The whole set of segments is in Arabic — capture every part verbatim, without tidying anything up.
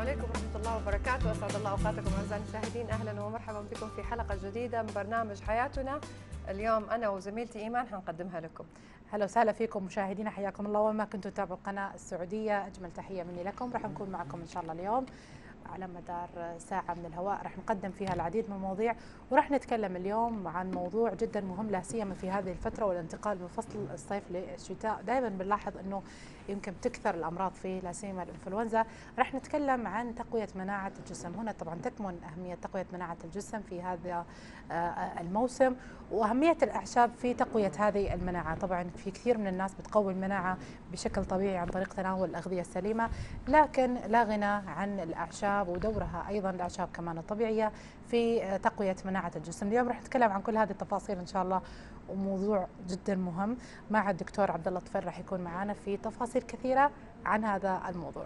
عليكم ورحمة الله وبركاته، أسعد الله أوقاتكم أعزائي المشاهدين، أهلا ومرحبا بكم في حلقة جديدة من برنامج حياتنا. اليوم أنا وزميلتي إيمان حنقدمها لكم. هلا وسهلا فيكم مشاهدينا، حياكم الله. وما كنتم تتابعوا القناة السعودية، أجمل تحية مني لكم. راح نكون معكم إن شاء الله اليوم على مدار ساعة من الهواء، راح نقدم فيها العديد من المواضيع، وراح نتكلم اليوم عن موضوع جدا مهم لا سيما في هذه الفترة والانتقال من فصل الصيف للشتاء. دائما بنلاحظ انه يمكن تكثر الامراض فيه لا سيما الانفلونزا. راح نتكلم عن تقوية مناعة الجسم. هنا طبعا تكمن أهمية تقوية مناعة الجسم في هذا الموسم، وأهمية الأعشاب في تقوية هذه المناعة. طبعا في كثير من الناس بتقوي المناعة بشكل طبيعي عن طريق تناول الأغذية السليمة، لكن لا غنى عن الأعشاب ودورها أيضا الأعشاب كمان الطبيعية في تقوية مناعة الجسم. اليوم راح نتكلم عن كل هذه التفاصيل إن شاء الله، وموضوع جدا مهم مع الدكتور عبد الله طفيل راح يكون معنا في تفاصيل كثيرة عن هذا الموضوع.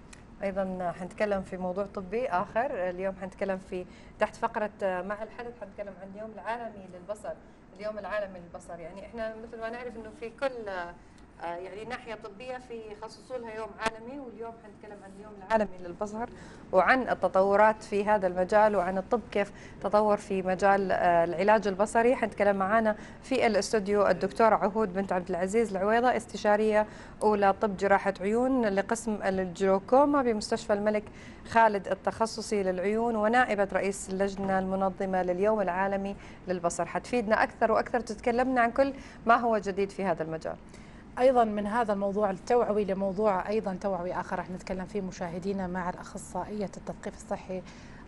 ايضا حنتكلم في موضوع طبي اخر. اليوم حنتكلم في تحت فقره مع الحدث، حنتكلم عن اليوم العالمي للبصر. اليوم العالمي للبصر يعني احنا مثل ما نعرف انه في كل يعني ناحيه طبيه في خصصوا لها يوم عالمي، واليوم حنتكلم عن اليوم العالمي للبصر وعن التطورات في هذا المجال وعن الطب كيف تطور في مجال العلاج البصري. حنتكلم معنا في الاستوديو الدكتوره عهود بنت عبد العزيز العويضه، استشاريه اولى طب جراحه عيون لقسم الجلوكوما بمستشفى الملك خالد التخصصي للعيون، ونائبه رئيس اللجنه المنظمه لليوم العالمي للبصر. حتفيدنا اكثر واكثر، تتكلمنا عن كل ما هو جديد في هذا المجال. أيضا من هذا الموضوع التوعوي لموضوع أيضا توعوي آخر راح نتكلم فيه مشاهدينا مع الأخصائية التثقيف الصحي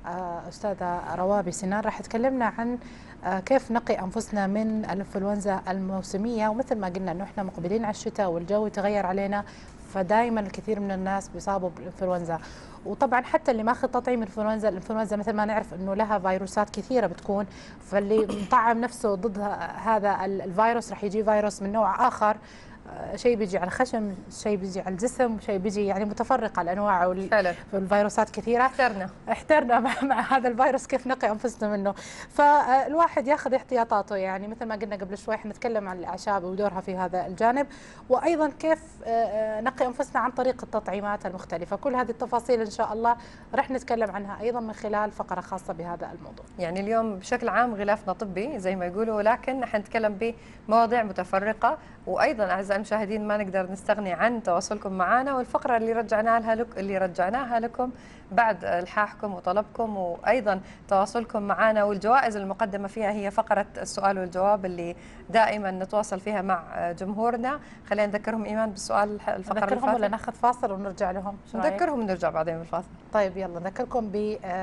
أستاذة روابي سنان. راح تكلمنا عن كيف نقي أنفسنا من الإنفلونزا الموسمية، ومثل ما قلنا أنه إحنا مقبلين على الشتاء والجو يتغير علينا، فدائما الكثير من الناس بيصابوا بالإنفلونزا. وطبعا حتى اللي ماخذ تطعيم الإنفلونزا، الإنفلونزا مثل ما نعرف أنه لها فيروسات كثيرة بتكون، فاللي مطعم نفسه ضد هذا الفيروس راح يجي فيروس من نوع آخر، شيء بيجي على الخشم، شيء بيجي على الجسم، شيء بيجي يعني متفرقه الانواع والفيروسات كثيره. احترنا احترنا مع, مع هذا الفيروس كيف نقي انفسنا منه. فالواحد ياخذ احتياطاته، يعني مثل ما قلنا قبل شوي حنتكلم عن الاعشاب ودورها في هذا الجانب، وايضا كيف نقي انفسنا عن طريق التطعيمات المختلفه. كل هذه التفاصيل ان شاء الله رح نتكلم عنها ايضا من خلال فقره خاصه بهذا الموضوع. يعني اليوم بشكل عام غلافنا طبي زي ما يقولوا، لكن حنتكلم بمواضيع متفرقه. وايضا اعزائي المشاهدين ما نقدر نستغني عن تواصلكم معنا، والفقره اللي رجعناها لها لك اللي رجعناها لكم بعد الحاحكم وطلبكم، وايضا تواصلكم معنا، والجوائز المقدمه فيها هي فقره السؤال والجواب اللي دائما نتواصل فيها مع جمهورنا. خلينا نذكرهم ايمان بالسؤال الفقره اللي نذكرهم ولا ناخذ فاصل ونرجع لهم؟ نذكرهم ونرجع بعدين بالفاصل. طيب يلا نذكركم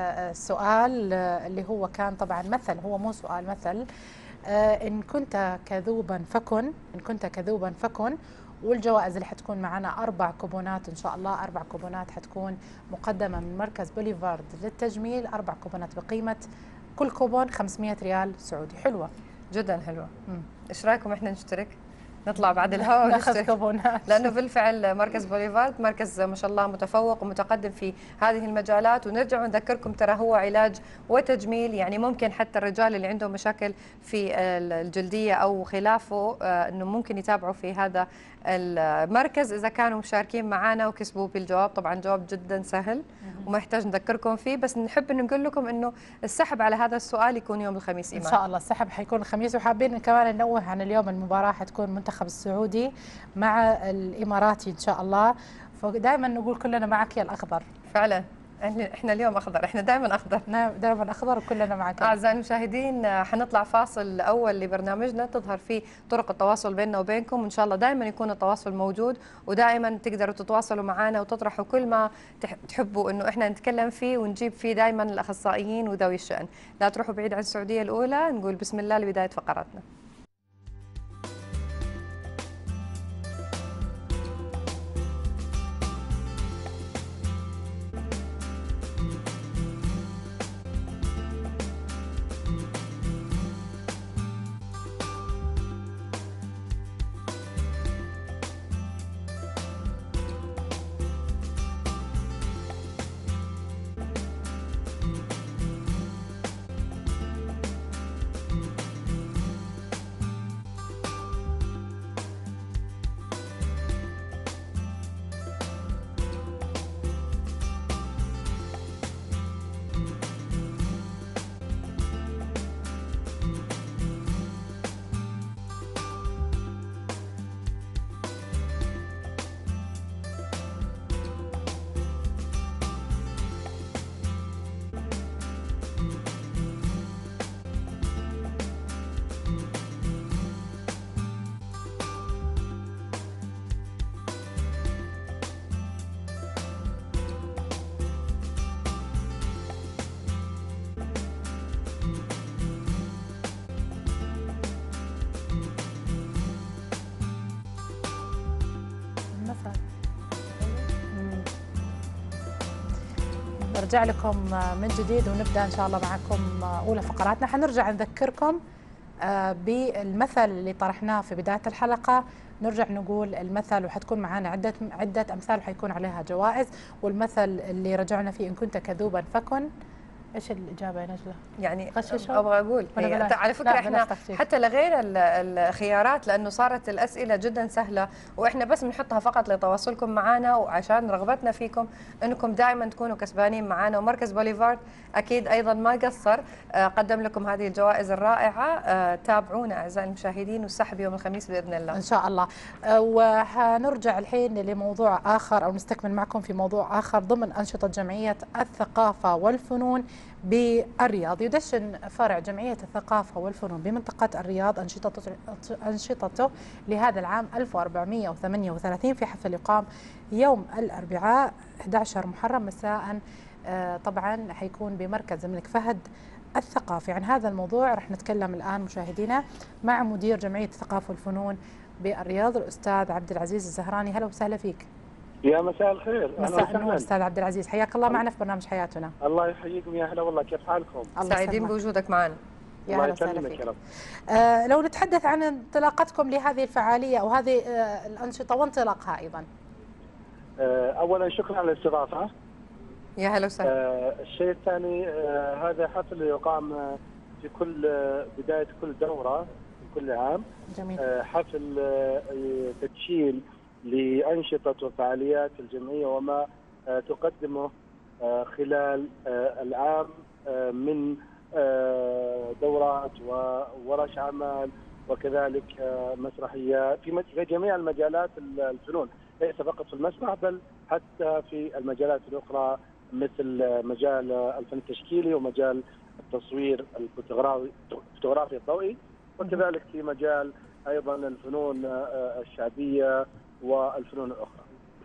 بالسؤال اللي هو كان طبعا مثل، هو مو سؤال، مثل. إن كنت كذوبا فكن، إن كنت كذوبا فكن. والجوائز اللي حتكون معنا أربع كوبونات إن شاء الله، أربع كوبونات حتكون مقدمة من مركز بوليفارد للتجميل، أربع كوبونات بقيمة كل كوبون خمسمئة ريال سعودي. حلوة جدا حلوة. إيش رأيكم إحنا نشترك؟ نطلع بعد الهواء وناخذ كوبونات، لانه بالفعل مركز بوليفارد مركز ما شاء الله متفوق ومتقدم في هذه المجالات. ونرجع ونذكركم ترى هو علاج وتجميل، يعني ممكن حتى الرجال اللي عندهم مشاكل في الجلديه او خلافه انه ممكن يتابعوا في هذا المركز اذا كانوا مشاركين معنا وكسبوا بالجواب. طبعا جواب جدا سهل وما يحتاج نذكركم فيه، بس نحب ان نقول لكم انه السحب على هذا السؤال يكون يوم الخميس ايمان. ان شاء الله السحب حيكون الخميس. وحابين كمان ننوه عن اليوم المباراه حتكون المنتخب السعودي مع الاماراتي ان شاء الله، فدائما نقول كلنا معك يا الاخضر. فعلا احنا اليوم اخضر، احنا دائما اخضر، دائما اخضر وكلنا معك. اعزائي المشاهدين حنطلع فاصل اول لبرنامجنا تظهر فيه طرق التواصل بيننا وبينكم، وان شاء الله دائما يكون التواصل موجود، ودائما تقدروا تتواصلوا معنا وتطرحوا كل ما تحبوا انه احنا نتكلم فيه ونجيب فيه دائما الاخصائيين وذوي الشأن. لا تروحوا بعيد عن السعوديه الاولى، نقول بسم الله لبدايه فقراتنا. نرجع لكم من جديد ونبدأ إن شاء الله معكم أولى فقراتنا. حنرجع نذكركم بالمثل اللي طرحناه في بداية الحلقة. نرجع نقول المثل وحتكون معنا عدة عدة أمثال وحيكون عليها جوائز. والمثل اللي رجعنا فيه إن كنت كذوبا فكن. ايش الاجابه يا نجله؟ يعني غششوا؟ ابغى اقول هي على فكره احنا حتى لغينا الخيارات لانه صارت الاسئله جدا سهله، واحنا بس بنحطها فقط لتواصلكم معنا وعشان رغبتنا فيكم انكم دائما تكونوا كسبانين معنا. ومركز بوليفارد اكيد ايضا ما قصر، قدم لكم هذه الجوائز الرائعه. تابعونا اعزائي المشاهدين، والسحب يوم الخميس باذن الله ان شاء الله. وحنرجع الحين لموضوع اخر او نستكمل معكم في موضوع اخر ضمن انشطه جمعيه الثقافه والفنون بالرياض. يدشن فرع جمعية الثقافة والفنون بمنطقة الرياض أنشطته, أنشطته لهذا العام ألف وأربعمئة وثمانية وثلاثين في حفل يقام يوم الأربعاء أحد عشر محرم مساء. طبعا حيكون بمركز الملك فهد الثقافي. عن هذا الموضوع رح نتكلم الآن مشاهدينا مع مدير جمعية الثقافة والفنون بالرياض الأستاذ عبد العزيز الزهراني. هلا وسهلا فيك. يا مساء الخير. مساء النور استاذ عبد العزيز، حياك الله معنا في برنامج حياتنا. الله يحييكم، يا هلا والله، كيف حالكم؟ سعيدين بوجودك معنا. يا هلا وسهلا فيك. آه لو نتحدث عن انطلاقتكم لهذه الفعاليه او هذه آه الانشطه وانطلاقها ايضا. آه اولا شكرا على الاستضافه. يا هلا وسهلا. آه الشيء الثاني، آه هذا حفل يقام في كل آه بدايه كل دوره في كل عام. جميل. آه حفل آه تدشين لأنشطة وفعاليات الجمعية وما تقدمه خلال العام من دورات وورش عمل وكذلك مسرحيات في جميع المجالات الفنون، ليس فقط في المسرح بل حتى في المجالات الأخرى مثل مجال الفن التشكيلي ومجال التصوير الفوتوغرافي الضوئي، وكذلك في مجال أيضا الفنون الشعبية والفنون الأخرى.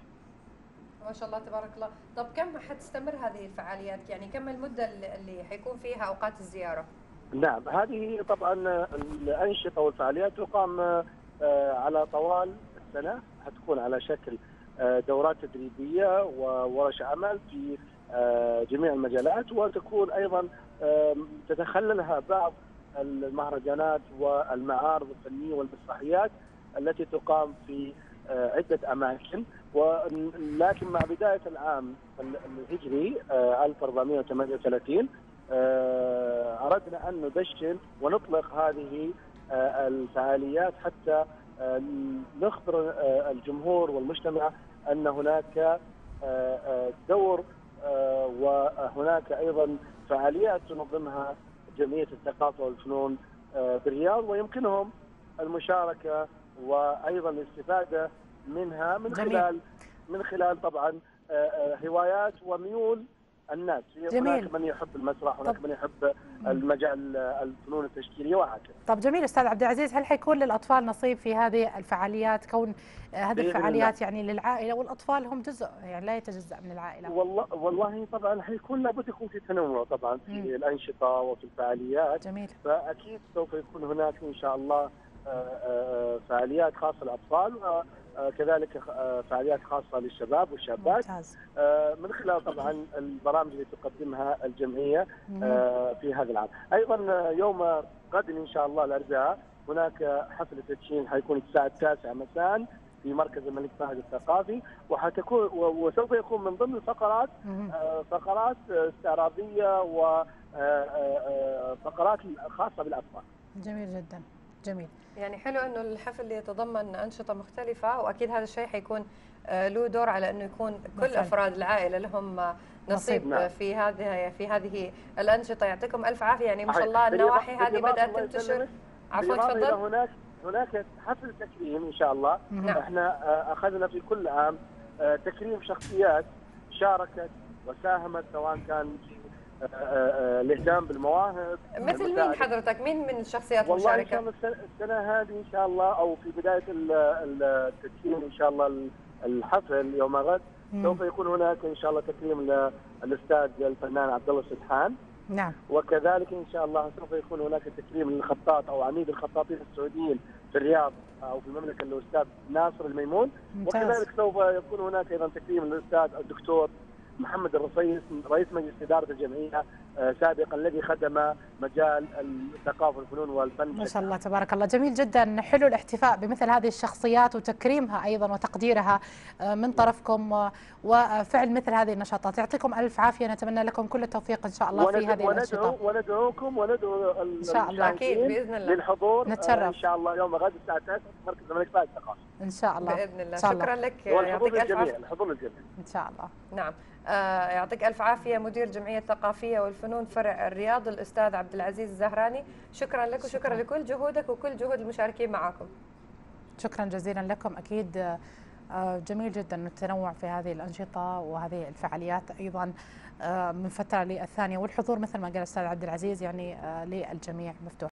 ما شاء الله تبارك الله. طب كم حتستمر هذه الفعاليات؟ يعني كم المدة اللي حيكون فيها أوقات الزيارة؟ نعم، هذه طبعا الأنشطة والفعاليات تقام على طوال السنة، حتكون على شكل دورات تدريبية وورش عمل في جميع المجالات، وتكون أيضا تتخللها بعض المهرجانات والمعارض الفنية والمسرحيات التي تقام في عدة أماكن. ولكن مع بداية العام الهجري ألف وأربعمئة وثمانية وثلاثين أردنا أن ندشن ونطلق هذه الفعاليات حتى نخبر الجمهور والمجتمع أن هناك دور وهناك أيضا فعاليات تنظمها جمعية الثقافة والفنون بالرياض، ويمكنهم المشاركة وأيضا الاستفادة منها من جميل. خلال من خلال طبعا هوايات وميول الناس. هناك من يحب المسرح، هناك من يحب المجال الفنون التشكيليه وهكذا. طب جميل استاذ عبد العزيز، هل حيكون للاطفال نصيب في هذه الفعاليات؟ كون هذه الفعاليات يعني للعائله والاطفال هم جزء يعني لا يتجزأ من العائله. والله والله طبعا حيكون لابد يكون في تنوع طبعا في م. الانشطه وفي الفعاليات. جميل. فاكيد سوف يكون هناك ان شاء الله فعاليات خاصه للاطفال وكذلك فعاليات خاصه للشباب والشابات. ممتاز. من خلال طبعا البرامج اللي تقدمها الجمعيه في هذا العام. ايضا يوم غد ان شاء الله الاربعاء هناك حفل تدشين حيكون الساعه التاسعة مساء في مركز الملك فهد الثقافي، وحتكون وسوف يكون من ضمن الفقرات فقرات استعراضيه وفقرات خاصه بالاطفال. جميل جدا. جميل. يعني حلو انه الحفل يتضمن انشطه مختلفه، واكيد هذا الشيء حيكون له دور على انه يكون كل مثل. افراد العائله لهم نصيب نعم. في هذه في هذه الانشطه. يعطيكم الف عافيه. يعني ما شاء الله النواحي هذه بدات تنتشر. عفوا تفضل. هناك هناك حفل تكريم ان شاء الله. نعم. احنا اخذنا في كل عام تكريم شخصيات شاركت وساهمت سواء كان في الاهتمام بالمواهب. مثل مين حضرتك؟ مين من الشخصيات والله المشاركه؟ والله ان شاء الله السنه هذه ان شاء الله او في بدايه التدشين ان شاء الله الحفل يوم غد سوف يكون هناك ان شاء الله تكريم للاستاذ الفنان عبد الله السدحان. نعم. وكذلك ان شاء الله سوف يكون هناك تكريم للخطاط او عميد الخطاطين السعوديين في الرياض او في المملكه الاستاذ ناصر الميمون. ممتاز. وكذلك سوف يكون هناك ايضا تكريم للاستاذ الدكتور محمد الرصيص رئيس مجلس اداره الجمعيه سابقا، الذي خدم مجال الثقافه والفنون والفن. ما شاء الله تبارك الله، جميل جدا. حلو الاحتفاء بمثل هذه الشخصيات وتكريمها ايضا وتقديرها من طرفكم وفعل مثل هذه النشاطات. يعطيكم الف عافيه، نتمنى لكم كل التوفيق ان شاء الله في هذه الانشطه. وندعوكم وندعو ان شاء الله اكيد باذن الله للحضور. نتشرف ان شاء الله يوم غد الساعه تسعة في مركز الملك فهد الثقافي ان شاء الله باذن الله. شاء شكرا الله. لك، يعطيك الف عافيه. الحضور للجميع ان شاء الله. نعم آه يعطيك الف عافيه مدير جمعيه الثقافيه والفنون فرع الرياض الاستاذ عبد العزيز الزهراني. شكرا لك وشكرا شكرا. لكل جهودك وكل جهود المشاركين معكم. شكرا جزيلا لكم. اكيد جميل جدا التنوع في هذه الانشطه وهذه الفعاليات ايضا من فتره للثانيه، والحضور مثل ما قال الاستاذ عبد العزيز يعني للجميع مفتوح.